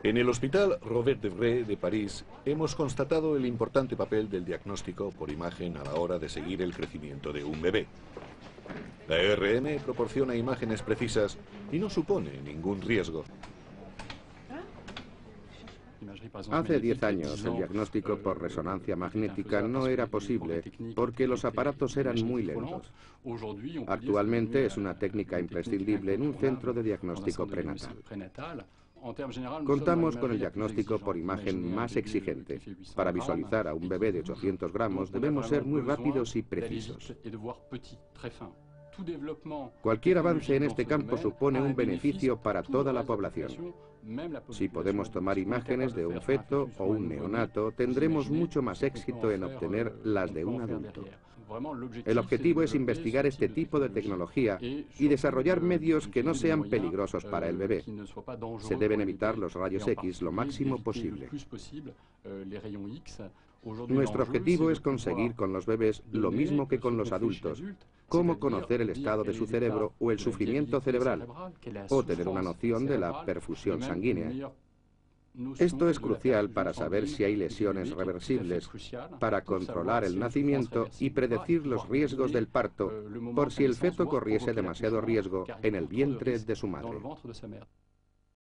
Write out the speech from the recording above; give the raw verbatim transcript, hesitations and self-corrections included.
En el Hospital Robert Debré de París hemos constatado el importante papel del diagnóstico por imagen a la hora de seguir el crecimiento de un bebé. La E R M proporciona imágenes precisas y no supone ningún riesgo. Hace diez años el diagnóstico por resonancia magnética no era posible porque los aparatos eran muy lentos. Actualmente es una técnica imprescindible en un centro de diagnóstico prenatal. Contamos con el diagnóstico por imagen más exigente. Para visualizar a un bebé de ochocientos gramos debemos ser muy rápidos y precisos. Cualquier avance en este campo supone un beneficio para toda la población. Si podemos tomar imágenes de un feto o un neonato, tendremos mucho más éxito en obtener las de un adulto. El objetivo es investigar este tipo de tecnología y desarrollar medios que no sean peligrosos para el bebé. Se deben evitar los rayos X lo máximo posible. Nuestro objetivo es conseguir con los bebés lo mismo que con los adultos, cómo conocer el estado de su cerebro o el sufrimiento cerebral, o tener una noción de la perfusión sanguínea. Esto es crucial para saber si hay lesiones reversibles, para controlar el nacimiento y predecir los riesgos del parto, por si el feto corriese demasiado riesgo en el vientre de su madre.